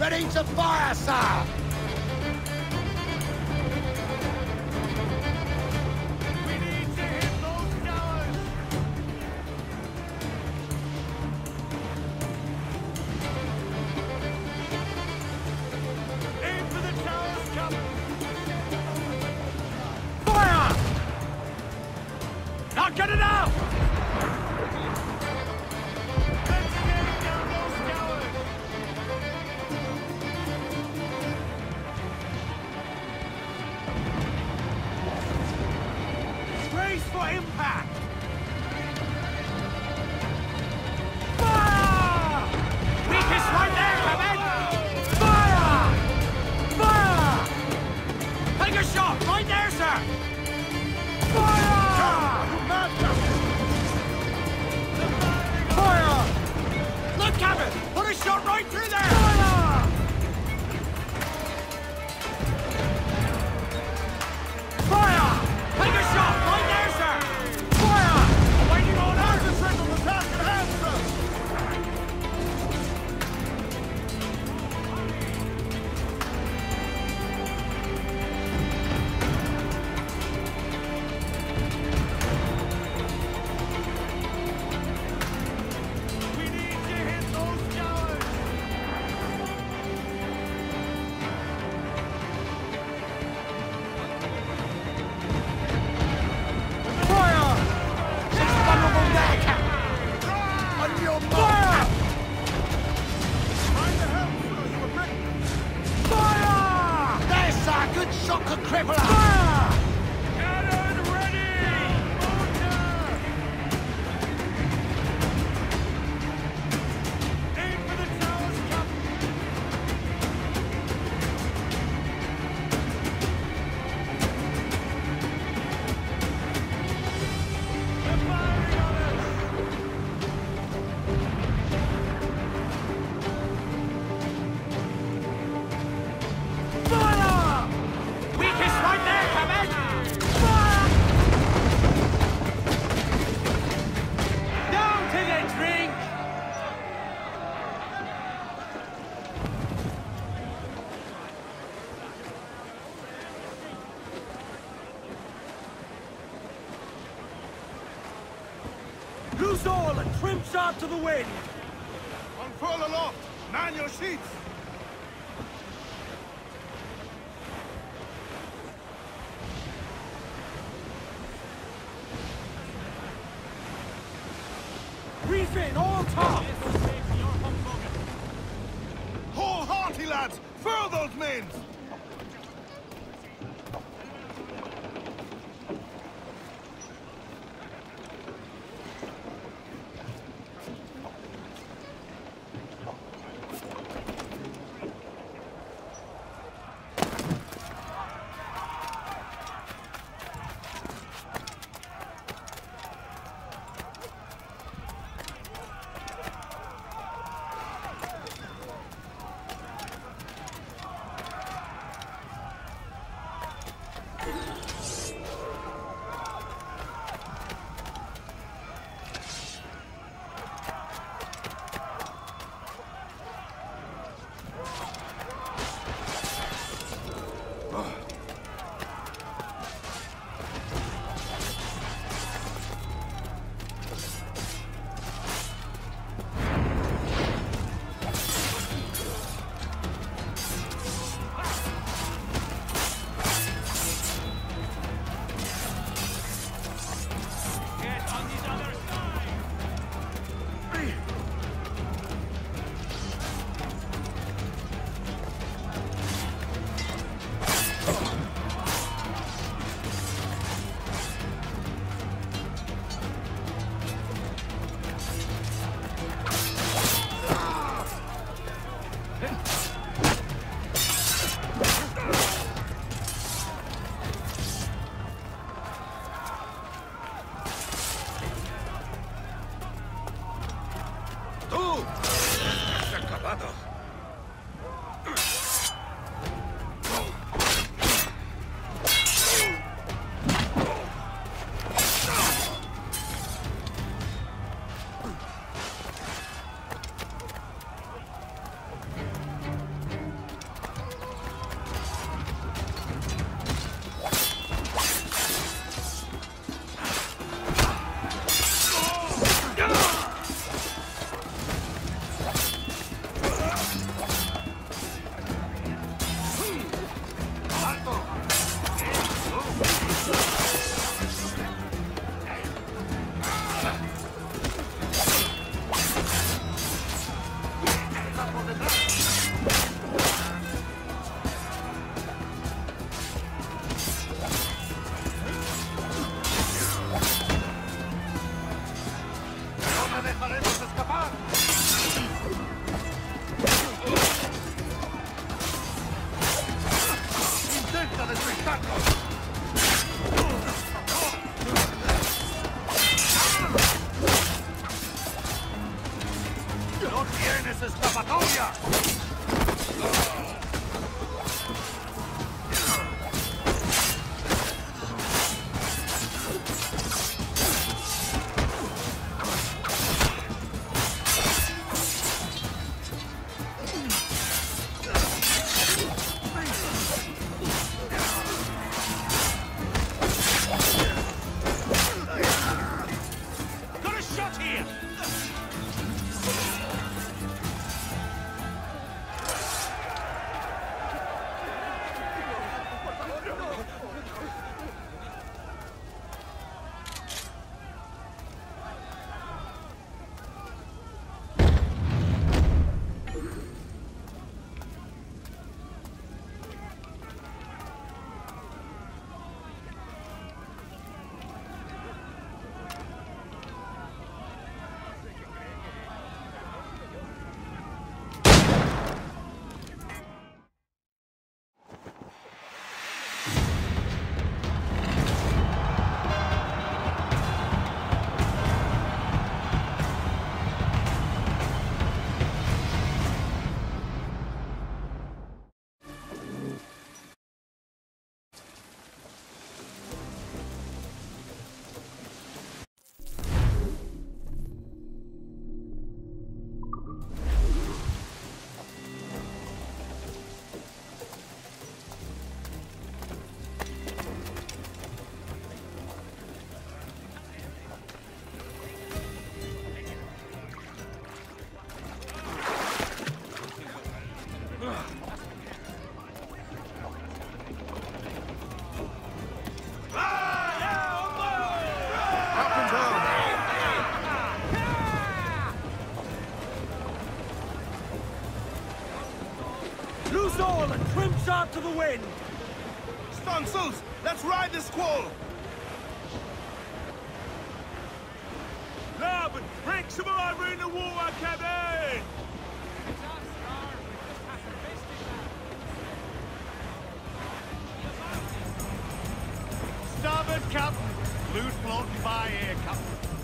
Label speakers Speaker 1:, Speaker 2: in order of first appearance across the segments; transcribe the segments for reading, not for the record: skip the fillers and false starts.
Speaker 1: Ready to fire, sir!
Speaker 2: We need to hit those towers! Aim for the towers, Captain! Fire! Not good enough! Let's get down those towers! Brace for impact! Fire! Weakest right there, Kevin! Fire! Fire! Take a shot right there, sir! Fire! Fire! Look, Kevin! Put a shot right through there! Fire! Fire! Take a shot right there, sir! Fire! Awaiting orders! Concentrate on the task at hand, sir! We need to hit those towers!
Speaker 1: Fire! It's vulnerable there, Captain! On your mark!
Speaker 2: Find the help, sir! You were written!
Speaker 1: Fire! There's sir! Good shot could cripple us!
Speaker 2: Fire! Cannon ready! Order! Aim for the towers, Captain! They're firing on us! Fire! Weakest right there, Kevin! Fire! Down to the drink! Loose all and trim sharp to the wind! Unfurl aloft! Man your sheets! Reef in, all top! Haul hearty, lads! Furl those men!
Speaker 1: tienes escapatoria!
Speaker 2: Loose all and trim sharp to the wind!
Speaker 1: Stonsels, let's ride the squall!
Speaker 2: Lab, break some armor in the water, cabin!
Speaker 1: Starboard, Captain! Loose floating by here, Captain.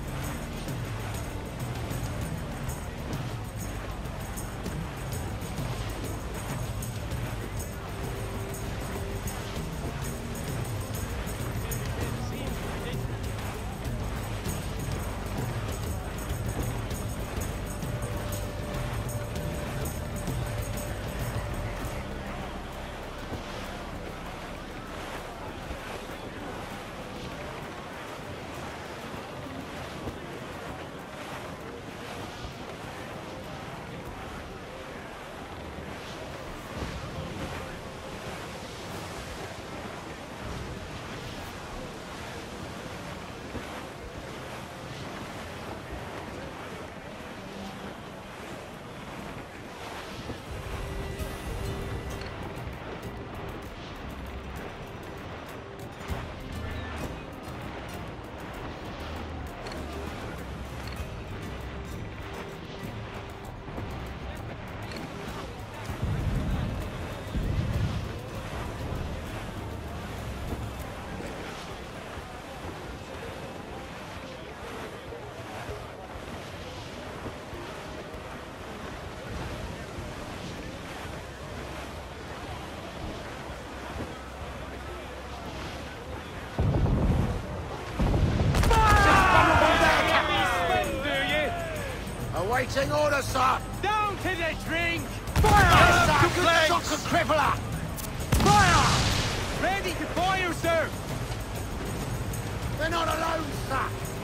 Speaker 1: Awaiting orders, sir!
Speaker 2: Down to the drink!
Speaker 1: Fire! Good shock and crippler!
Speaker 2: Fire! Ready to fire, sir!
Speaker 1: They're not alone, sir!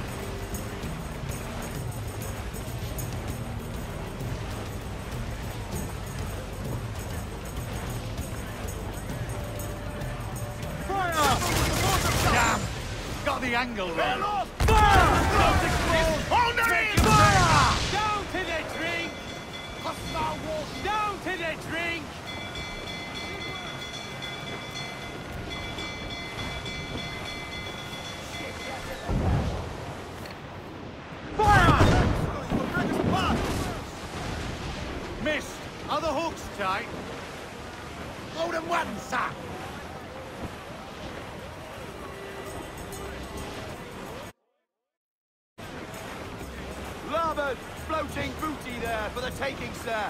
Speaker 2: Fire!
Speaker 1: Damn! Got the angle wrong.
Speaker 2: Fire!
Speaker 1: On the
Speaker 2: Fire! Down to the drink!
Speaker 1: Hostile warship!
Speaker 2: Down to the drink! Fire!
Speaker 1: Missed! Are the hooks tight? Hold them one, sir!
Speaker 2: Larboard! Floating booty there for the taking, sir.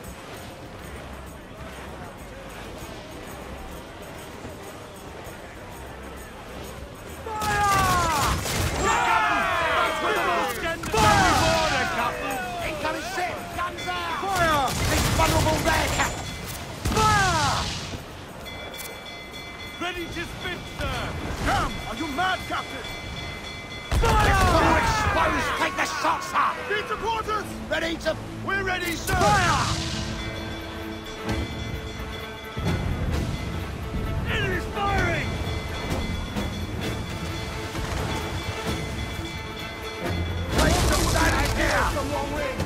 Speaker 1: Vulnerable there, Captain! Fire!
Speaker 2: Ready to spin, sir! Come! Are you mad, Captain?
Speaker 1: Fire! Full exposed! Take the shot, sir!
Speaker 2: Need to quarters!
Speaker 1: Ready to...
Speaker 2: We're ready, sir!
Speaker 1: Fire!
Speaker 2: Enemy's firing!
Speaker 1: Take some damage here!
Speaker 2: Some long wings!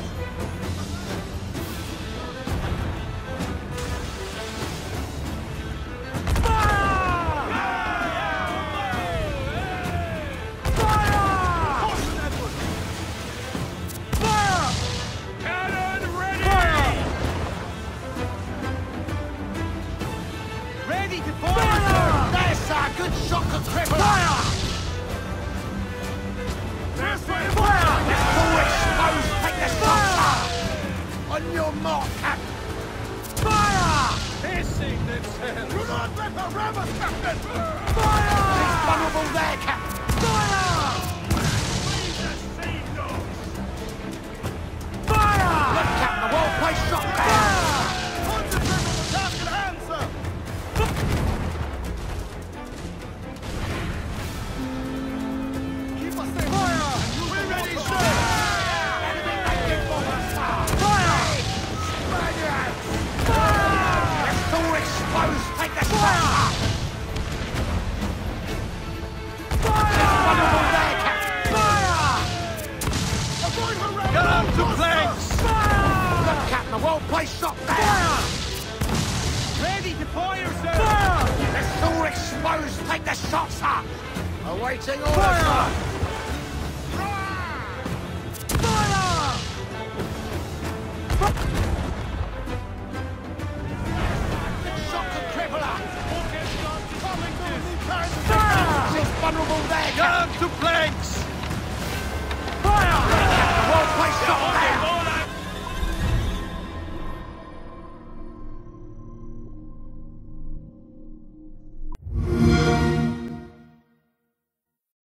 Speaker 1: Good shot to cripple! Fire!
Speaker 2: There's fire!
Speaker 1: Full exposed! Take the shot, sir! On your mark, Captain! Fire!
Speaker 2: Hissing themselves! Do not let her ram us, Captain!
Speaker 1: Fire! He's vulnerable there, Captain! Fire!
Speaker 2: Leave the sea dogs!
Speaker 1: Fire! Look, Captain, a well-placed shot there!
Speaker 2: Concentrate on the task at hand, sir!
Speaker 1: Take the shot! Vulnerable there, Captain! Fire!
Speaker 2: Avoid her ram!
Speaker 1: Get up to planks! Fire! Look, Captain, a well-placed shot there! Fire!
Speaker 2: Ready to fire, sir!
Speaker 1: Fire! It's all exposed! Take the shot, sir! Awaiting orders, sir!